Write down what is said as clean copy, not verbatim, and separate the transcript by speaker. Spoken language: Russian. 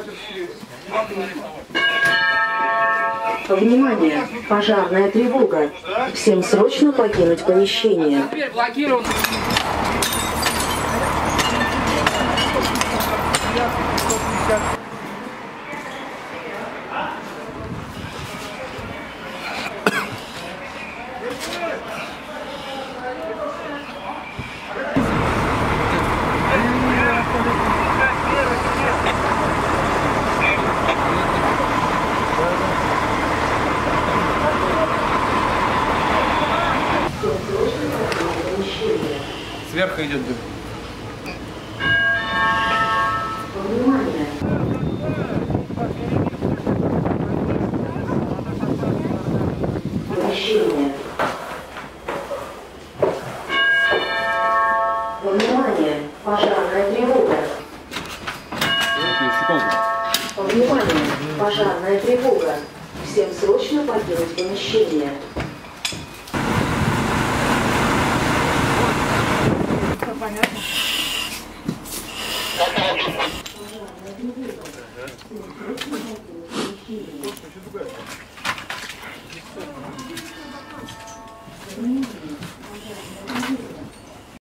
Speaker 1: Внимание! Пожарная тревога. Всем срочно покинуть помещение.
Speaker 2: Теперь блокирован.
Speaker 3: Сверху идет дым.
Speaker 1: Внимание! Помещение. Внимание! Пожарная тревога. Внимание! Пожарная тревога. Всем срочно покинуть помещение.
Speaker 2: Понятно.
Speaker 1: Пожарная тревога.